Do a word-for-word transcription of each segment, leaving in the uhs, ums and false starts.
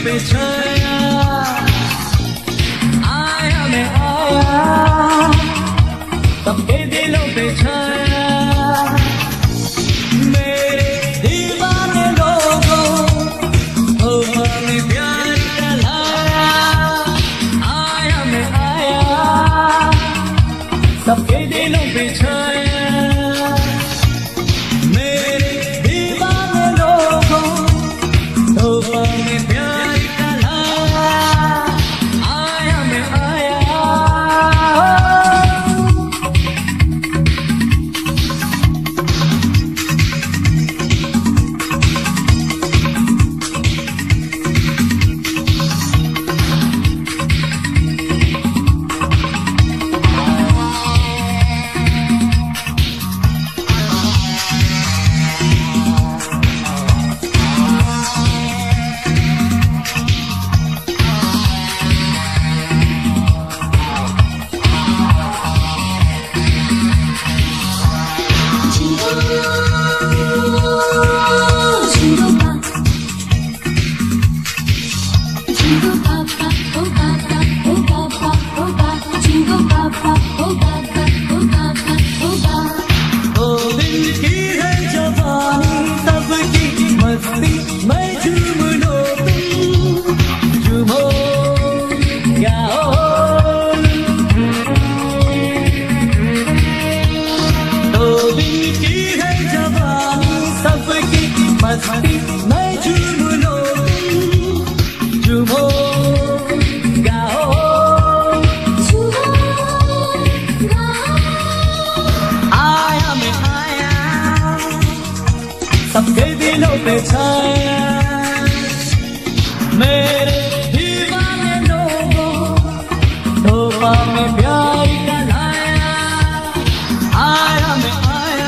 पे छाया, आया मैं आया, सबके दिलों पे छाया, मेरे दीवाने लोगों को हमें प्यार का लाया, आया मैं आया, सबके दिलों पे छाया, मेरे दीवाने लोगों को हमें प्यार का लाया, आया मैं आया। मैं झूम लो तुम झूमो क्या हो, दो दिन की है जवानी सबकी मस्ती, मैं झूम लो तुम झूमो क्या हो, आया मैं आया, सबके दिलों पे छाया, मेरे दीवाने लोगों तोहफा में प्यार का लाया, आया मैं आया।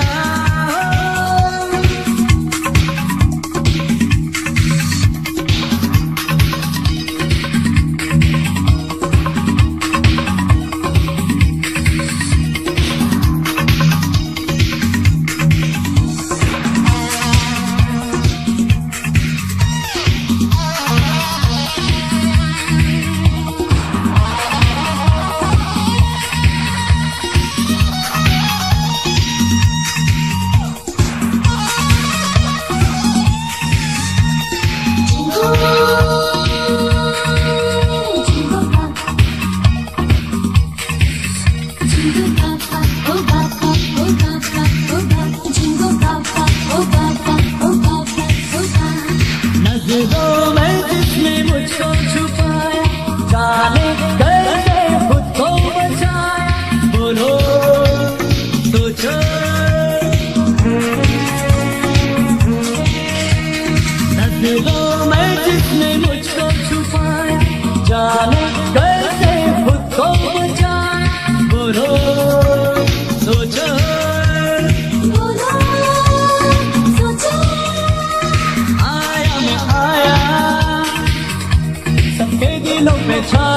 नज़रों में जिसने मुझको छुपाया, जाने कैसे खुद को बचाया, बोलो सोचो, नज़रों में जिसने मुझको छुपाया, जाने कैसे खुद को बचाया, बोलो सोचो, सबके दिलों पे छा